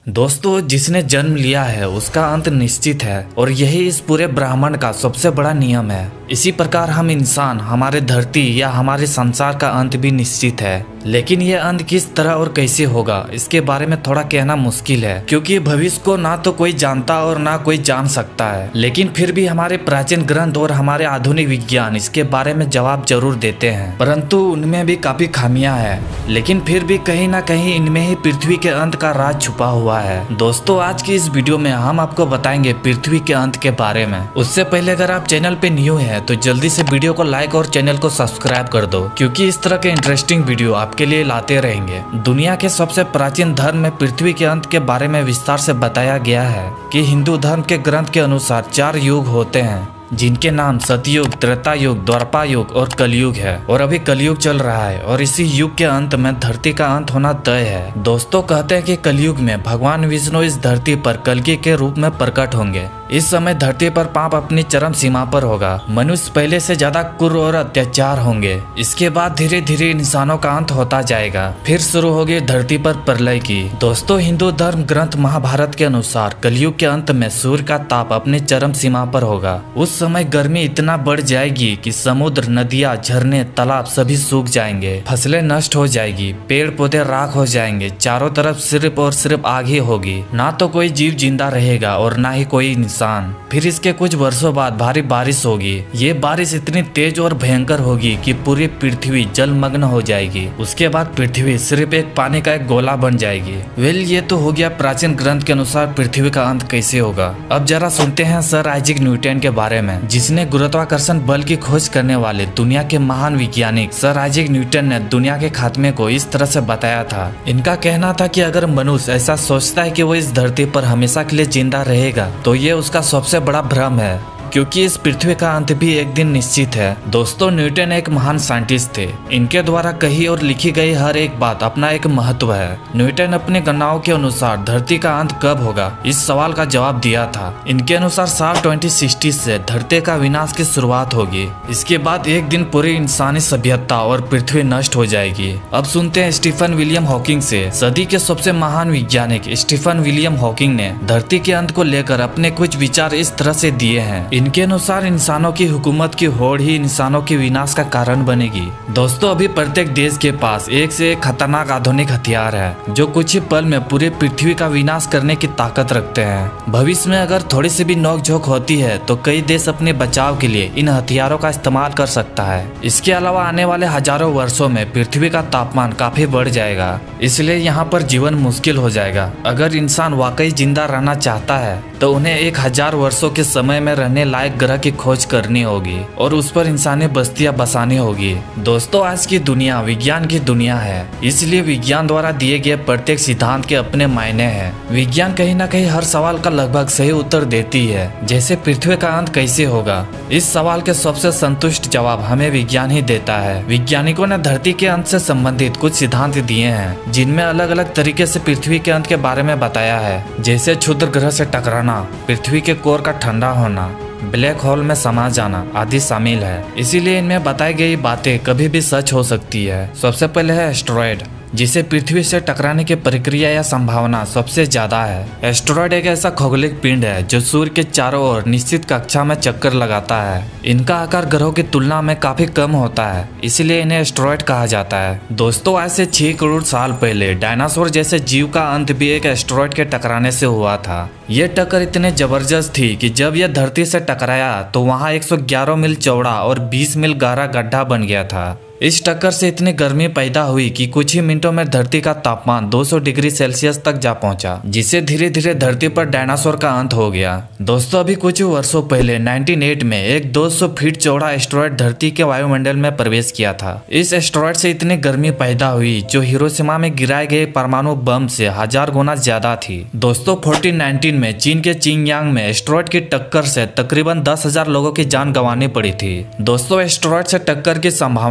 दोस्तों, जिसने जन्म लिया है उसका अंत निश्चित है और यही इस पूरे ब्रह्मांड का सबसे बड़ा नियम है। इसी प्रकार हम इंसान, हमारे धरती या हमारे संसार का अंत भी निश्चित है, लेकिन यह अंत किस तरह और कैसे होगा इसके बारे में थोड़ा कहना मुश्किल है, क्योंकि भविष्य को ना तो कोई जानता और ना कोई जान सकता है। लेकिन फिर भी हमारे प्राचीन ग्रंथ और हमारे आधुनिक विज्ञान इसके बारे में जवाब जरूर देते हैं, परंतु उनमें भी काफी खामियां हैं। लेकिन फिर भी कहीं ना कहीं इनमें ही पृथ्वी के अंत का राज छुपा हुआ है। दोस्तों, आज की इस वीडियो में हम आपको बताएंगे पृथ्वी के अंत के बारे में। उससे पहले अगर आप चैनल पे न्यू है तो जल्दी से वीडियो को लाइक और चैनल को सब्सक्राइब कर दो, क्योंकि इस तरह के इंटरेस्टिंग वीडियो आपके लिए लाते रहेंगे। दुनिया के सबसे प्राचीन धर्म में पृथ्वी के अंत के बारे में विस्तार से बताया गया है कि हिंदू धर्म के ग्रंथ के अनुसार 4 युग होते हैं, जिनके नाम सतयुग, त्रेता युग, द्वापर युग और कलयुग है। और अभी कलयुग चल रहा है और इसी युग के अंत में धरती का अंत होना तय है। दोस्तों, कहते हैं कि कलयुग में भगवान विष्णु इस धरती पर कल्कि के रूप में प्रकट होंगे। इस समय धरती पर पाप अपनी चरम सीमा पर होगा। मनुष्य पहले से ज्यादा क्रूर और अत्याचार होंगे। इसके बाद धीरे धीरे इंसानों का अंत होता जाएगा। फिर शुरू होगी धरती पर प्रलय की। दोस्तों, हिंदू धर्म ग्रंथ महाभारत के अनुसार कलयुग के अंत में सूर्य का ताप अपनी चरम सीमा पर होगा। उस समय गर्मी इतना बढ़ जाएगी कि समुद्र, नदियाँ, झरने, तालाब सभी सूख जाएंगे, फसलें नष्ट हो जाएगी, पेड़ पौधे राख हो जाएंगे, चारों तरफ सिर्फ और सिर्फ आग ही होगी। ना तो कोई जीव जिंदा रहेगा और ना ही कोई इंसान। फिर इसके कुछ वर्षों बाद भारी बारिश होगी। ये बारिश इतनी तेज और भयंकर होगी कि पूरी पृथ्वी जलमग्न हो जाएगी। उसके बाद पृथ्वी सिर्फ एक पानी का एक गोला बन जाएगी। वेल, ये तो हो गया प्राचीन ग्रंथ के अनुसार पृथ्वी का अंत कैसे होगा। अब जरा सुनते हैं सर आइजैक न्यूटन के बारे में, जिसने गुरुत्वाकर्षण बल की खोज करने वाले दुनिया के महान वैज्ञानिक सर आइजैक न्यूटन ने दुनिया के खात्मे को इस तरह से बताया था। इनका कहना था कि अगर मनुष्य ऐसा सोचता है कि वो इस धरती पर हमेशा के लिए जिंदा रहेगा तो ये उसका सबसे बड़ा भ्रम है, क्योंकि इस पृथ्वी का अंत भी एक दिन निश्चित है। दोस्तों, न्यूटन एक महान साइंटिस्ट थे। इनके द्वारा कही और लिखी गई हर एक बात अपना एक महत्व है। न्यूटन अपने गणनाओं के अनुसार धरती का अंत कब होगा इस सवाल का जवाब दिया था। इनके अनुसार साल 2060 से धरती का विनाश की शुरुआत होगी। इसके बाद एक दिन पूरी इंसानी सभ्यता और पृथ्वी नष्ट हो जाएगी। अब सुनते हैं स्टीफन विलियम हॉकिंग से। सदी के सबसे महान वैज्ञानिक स्टीफन विलियम हॉकिंग ने धरती के अंत को लेकर अपने कुछ विचार इस तरह से दिए हैं। इनके अनुसार इंसानों की हुकूमत की होड़ ही इंसानों के विनाश का कारण बनेगी। दोस्तों, अभी प्रत्येक देश के पास एक से एक खतरनाक आधुनिक हथियार है जो कुछ ही पल में पूरी पृथ्वी का विनाश करने की ताकत रखते हैं। भविष्य में अगर थोड़ी सी भी नोकझोंक होती है तो कई देश अपने बचाव के लिए इन हथियारों का इस्तेमाल कर सकता है। इसके अलावा आने वाले हजारों वर्षों में पृथ्वी का तापमान काफी बढ़ जाएगा, इसलिए यहाँ पर जीवन मुश्किल हो जाएगा। अगर इंसान वाकई जिंदा रहना चाहता है तो उन्हें 1000 वर्षों के समय में रहने लायक ग्रह की खोज करनी होगी और उस पर इंसानी बस्तियां बसानी होगी। दोस्तों, आज की दुनिया विज्ञान की दुनिया है, इसलिए विज्ञान द्वारा दिए गए प्रत्येक सिद्धांत के अपने मायने हैं। विज्ञान कहीं ना कहीं हर सवाल का लगभग सही उत्तर देती है। जैसे पृथ्वी का अंत कैसे होगा, इस सवाल के सबसे संतुष्ट जवाब हमें विज्ञान ही देता है। वैज्ञानिकों ने धरती के अंत से संबंधित कुछ सिद्धांत दिए हैं, जिनमें अलग अलग तरीके से पृथ्वी के अंत के बारे में बताया है। जैसे क्षुद्र ग्रह से टकराना, पृथ्वी के कोर का ठंडा होना, ब्लैक होल में समा जाना आदि शामिल है। इसीलिए इनमें बताई गई बातें कभी भी सच हो सकती है। सबसे पहले है एस्टेरॉयड, जिसे पृथ्वी से टकराने की प्रक्रिया या संभावना सबसे ज्यादा है। एस्टेरॉयड एक ऐसा खगोलिक पिंड है जो सूर्य के चारों ओर निश्चित कक्षा में चक्कर लगाता है। इनका आकार ग्रहों की तुलना में काफी कम होता है, इसलिए इन्हें एस्टेरॉयड कहा जाता है। दोस्तों, आज से 6 करोड़ साल पहले डायनासोर जैसे जीव का अंत भी एक एस्टेरॉयड के टकराने से हुआ था। ये टक्कर इतने जबरदस्त थी कि जब यह धरती से टकराया तो वहाँ 111 मील चौड़ा और 20 मील गहरा गड्ढा बन गया था। इस टक्कर से इतनी गर्मी पैदा हुई कि कुछ ही मिनटों में धरती का तापमान 200 डिग्री सेल्सियस तक जा पहुंचा, जिससे धीरे धीरे धरती पर डायनासोर का अंत हो गया। दोस्तों, अभी कुछ वर्षों पहले 1908 में एक 200 फीट चौड़ा एस्टेरॉयड धरती के वायुमंडल में प्रवेश किया था। इस एस्टेरॉयड से इतनी गर्मी पैदा हुई जो हिरोशिमा में गिराए गए परमाणु बम से 1000 गुना ज्यादा थी। दोस्तों, 1419 में चीन के चिंगयांग में एस्टेरॉयड की टक्कर से तकरीबन 10,000 लोगों की जान गंवानी पड़ी थी। दोस्तों, एस्टेरॉयड से टक्कर की संभावना इसलिए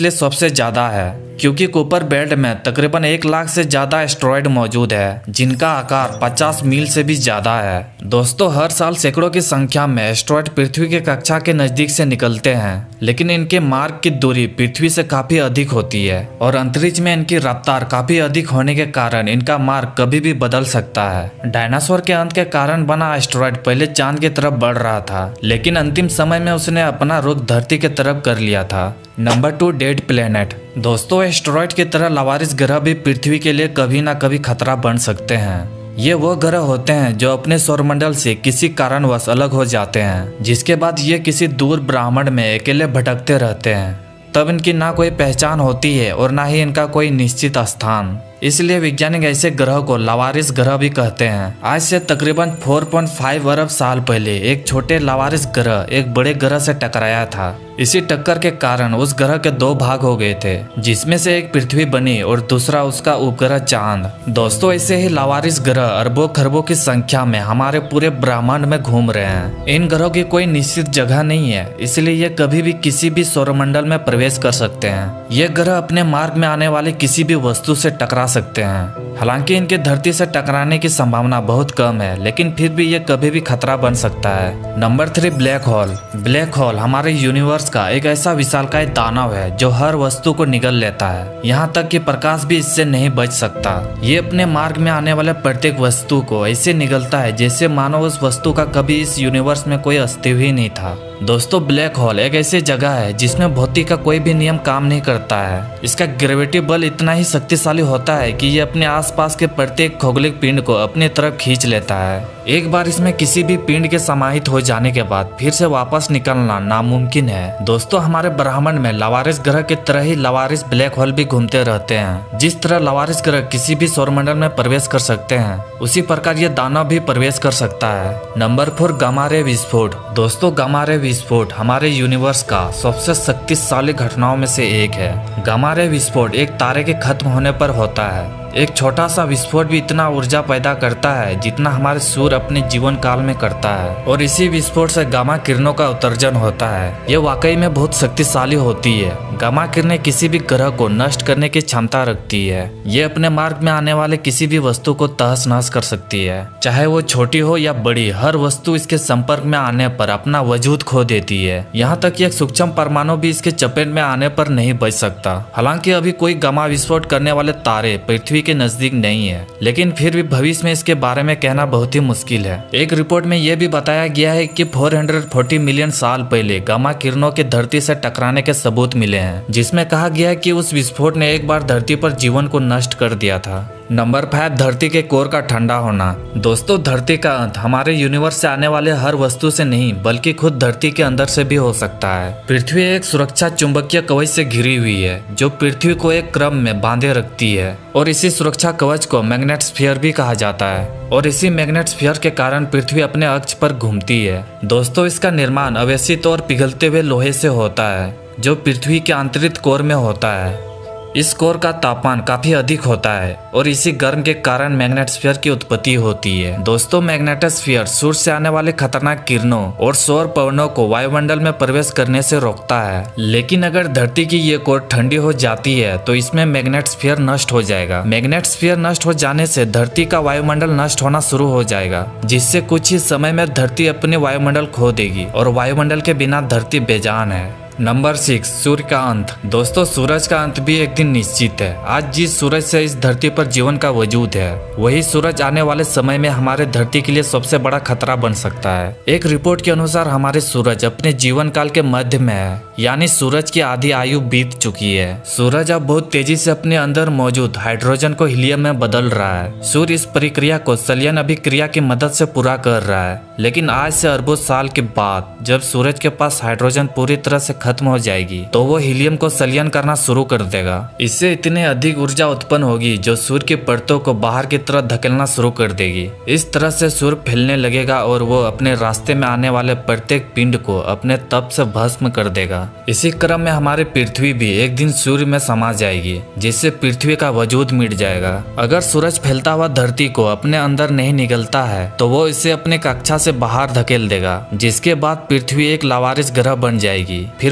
इसलिए सबसे ज्यादा है, क्योंकि कुपर बेल्ट में तकरीबन 1 लाख से ज्यादा एस्टेरॉयड मौजूद है जिनका आकार 50 मील से भी ज्यादा है। दोस्तों, हर साल सैकड़ों की संख्या में एस्टेरॉयड पृथ्वी के कक्षा के नजदीक से निकलते हैं, लेकिन इनके मार्ग की दूरी पृथ्वी से काफी अधिक होती है और अंतरिक्ष में इनकी रफ्तार काफी अधिक होने के कारण इनका मार्ग कभी भी बदल सकता है। डायनासोर के अंत के कारण बना एस्टेरॉयड पहले चांद की तरफ बढ़ रहा था, लेकिन अंतिम समय में उसने अपना रुख धरती की तरफ कर लिया था। Number 2, dead planet. दोस्तों, एस्टेरॉयड की तरह लावारिस ग्रह भी पृथ्वी के लिए कभी ना कभी खतरा बन सकते हैं। ये वो ग्रह होते हैं जो अपने सौरमंडल से किसी कारणवश अलग हो जाते हैं, जिसके बाद ये किसी दूर ब्रह्मांड में अकेले भटकते रहते हैं। तब इनकी ना कोई पहचान होती है और ना ही इनका कोई निश्चित स्थान। इसलिए वैज्ञानिक ऐसे ग्रह को लावारिस ग्रह भी कहते हैं। आज से तकरीबन 4.5 अरब साल पहले एक छोटे लावारिस ग्रह एक बड़े ग्रह से टकराया था। इसी टक्कर के कारण उस ग्रह के 2 भाग हो गए थे, जिसमें से एक पृथ्वी बनी और दूसरा उसका उपग्रह चांद। दोस्तों, ऐसे ही लावारिस ग्रह अरबों खरबों की संख्या में हमारे पूरे ब्रह्मांड में घूम रहे हैं। इन ग्रहों की कोई निश्चित जगह नहीं है, इसलिए ये कभी भी किसी भी सौरमंडल में प्रवेश कर सकते हैं। ये ग्रह अपने मार्ग में आने वाली किसी भी वस्तु से टकरा सकते हैं। हालांकि इनके धरती से टकराने की संभावना बहुत कम है, लेकिन फिर भी ये कभी भी खतरा बन सकता है। Number 3, black hole. Black hole हमारे यूनिवर्स का एक ऐसा विशालकाय दानव है जो हर वस्तु को निगल लेता है, यहाँ तक कि प्रकाश भी इससे नहीं बच सकता। ये अपने मार्ग में आने वाले प्रत्येक वस्तु को ऐसे निगलता है जैसे मानो उस वस्तु का कभी इस यूनिवर्स में कोई अस्तित्व ही नहीं था। दोस्तों, ब्लैक होल एक ऐसी जगह है जिसमें भौतिकी का कोई भी नियम काम नहीं करता है। इसका ग्रेविटी बल इतना ही शक्तिशाली होता है कि ये अपने आसपास के प्रत्येक खगोलिक पिंड को अपनी तरफ खींच लेता है। एक बार इसमें किसी भी पिंड के समाहित हो जाने के बाद फिर से वापस निकलना नामुमकिन है। दोस्तों, हमारे ब्रह्मांड में लावारिस ग्रह की तरह ही लावारिस ब्लैक होल भी घूमते रहते हैं। जिस तरह लावारिस ग्रह किसी भी सौरमंडल में प्रवेश कर सकते हैं, उसी प्रकार ये दानव भी प्रवेश कर सकता है। नंबर 4, गामा रे विस्फोट। दोस्तों, गामा रे विस्फोट हमारे यूनिवर्स का सबसे शक्तिशाली घटनाओं में से एक है। गामा रे विस्फोट एक तारे के खत्म होने पर होता है। एक छोटा सा विस्फोट भी इतना ऊर्जा पैदा करता है जितना हमारे सूर्य अपने जीवन काल में करता है, और इसी विस्फोट से गामा किरणों का उत्सर्जन होता है। ये वाकई में बहुत शक्तिशाली होती है। गामा किरणें किसी भी ग्रह को नष्ट करने की क्षमता रखती है। ये अपने मार्ग में आने वाले किसी भी वस्तु को तहस नहस कर सकती है, चाहे वो छोटी हो या बड़ी। हर वस्तु इसके संपर्क में आने पर अपना वजूद खो देती है। यहाँ तक कि एक सूक्ष्म परमाणु भी इसके चपेट में आने पर नहीं बच सकता। हालांकि अभी कोई गामा विस्फोट करने वाले तारे पृथ्वी के नजदीक नहीं है, लेकिन फिर भी भविष्य में इसके बारे में कहना बहुत ही मुश्किल है। एक रिपोर्ट में यह भी बताया गया है कि 440 मिलियन साल पहले गामा किरणों के धरती से टकराने के सबूत मिले हैं, जिसमें कहा गया है कि उस विस्फोट ने एक बार धरती पर जीवन को नष्ट कर दिया था। नंबर 5, धरती के कोर का ठंडा होना। दोस्तों, धरती का अंत हमारे यूनिवर्स से आने वाले हर वस्तु से नहीं बल्कि खुद धरती के अंदर से भी हो सकता है। पृथ्वी एक सुरक्षा चुंबकीय कवच से घिरी हुई है जो पृथ्वी को एक क्रम में बांधे रखती है, और इसी सुरक्षा कवच को मैग्नेटोस्फीयर भी कहा जाता है। और इसी मैग्नेटोस्फीयर के कारण पृथ्वी अपने अक्ष पर घूमती है। दोस्तों, इसका निर्माण अवैसित और पिघलते हुए लोहे से होता है जो पृथ्वी के आंतरिक कोर में होता है। इस कोर का तापमान काफी अधिक होता है और इसी गर्म के कारण मैग्नेटोस्फीयर की उत्पत्ति होती है। दोस्तों, मैग्नेटोस्फीयर सूर्य से आने वाले खतरनाक किरणों और सौर पवनों को वायुमंडल में प्रवेश करने से रोकता है। लेकिन अगर धरती की ये कोर ठंडी हो जाती है तो इसमें मैग्नेटोस्फीयर नष्ट हो जाएगा। मैग्नेटोस्फीयर नष्ट हो जाने से धरती का वायुमंडल नष्ट होना शुरू हो जाएगा, जिससे कुछ ही समय में धरती अपने वायुमंडल खो देगी और वायुमंडल के बिना धरती बेजान है। नंबर 6, सूर्य का अंत। दोस्तों, सूरज का अंत भी एक दिन निश्चित है। आज जिस सूरज से इस धरती पर जीवन का वजूद है, वही सूरज आने वाले समय में हमारे धरती के लिए सबसे बड़ा खतरा बन सकता है। एक रिपोर्ट के अनुसार हमारे सूरज अपने जीवन काल के मध्य में है, यानी सूरज की आधी आयु बीत चुकी है। सूरज अब बहुत तेजी से अपने अंदर मौजूद हाइड्रोजन को हीलियम में बदल रहा है। सूर्य इस प्रक्रिया को संलयन अभिक्रिया की मदद से पूरा कर रहा है, लेकिन आज से अरबों साल के बाद जब सूरज के पास हाइड्रोजन पूरी तरह से खत्म हो जाएगी तो वो हीलियम को संलयन करना शुरू कर देगा। इससे इतनी अधिक ऊर्जा उत्पन्न होगी जो सूर्य की परतों को बाहर की तरफ धकेलना शुरू कर देगी। इस तरह से सूर्य फैलने लगेगा और वो अपने रास्ते में आने वाले प्रत्येक पिंड को अपने तप से भस्म कर देगा। इसी क्रम में हमारी पृथ्वी भी एक दिन सूर्य में समा जाएगी, जिससे पृथ्वी का वजूद मिट जाएगा। अगर सूरज फैलता हुआ धरती को अपने अंदर नहीं निगलता है तो वो इसे अपने कक्षा से बाहर धकेल देगा, जिसके बाद पृथ्वी एक लावारिस ग्रह बन जाएगी। फिर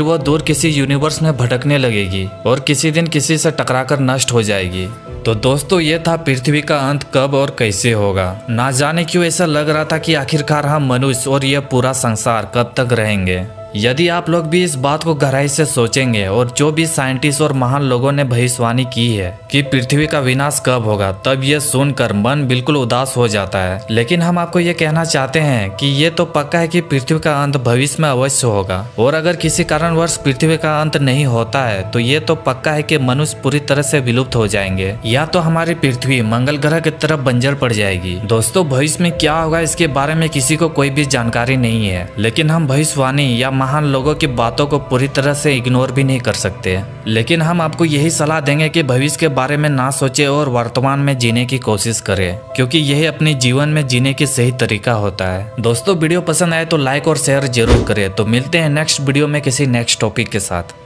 फिर वो दूर किसी यूनिवर्स में भटकने लगेगी और किसी दिन किसी से टकराकर नष्ट हो जाएगी। तो दोस्तों ये था पृथ्वी का अंत कब और कैसे होगा। ना जाने क्यों ऐसा लग रहा था कि आखिरकार हम मनुष्य और यह पूरा संसार कब तक रहेंगे। यदि आप लोग भी इस बात को गहराई से सोचेंगे और जो भी साइंटिस्ट और महान लोगों ने भविष्यवाणी की है कि पृथ्वी का विनाश कब होगा, तब यह सुनकर मन बिल्कुल उदास हो जाता है। लेकिन हम आपको ये कहना चाहते हैं कि ये तो पक्का है कि पृथ्वी का अंत भविष्य में अवश्य होगा, और अगर किसी कारणवश पृथ्वी का अंत नहीं होता है तो ये तो पक्का है कि मनुष्य पूरी तरह से विलुप्त हो जाएंगे, या तो हमारी पृथ्वी मंगल ग्रह की तरफ बंजर पड़ जाएगी। दोस्तों भविष्य में क्या होगा इसके बारे में किसी को कोई भी जानकारी नहीं है, लेकिन हम भविष्यवाणी या महान लोगों की बातों को पूरी तरह से इग्नोर भी नहीं कर सकते। लेकिन हम आपको यही सलाह देंगे कि भविष्य के बारे में ना सोचे और वर्तमान में जीने की कोशिश करें, क्योंकि यही अपने जीवन में जीने की सही तरीका होता है। दोस्तों वीडियो पसंद आए तो लाइक और शेयर जरूर करें। तो मिलते हैं नेक्स्ट वीडियो में किसी नेक्स्ट टॉपिक के साथ।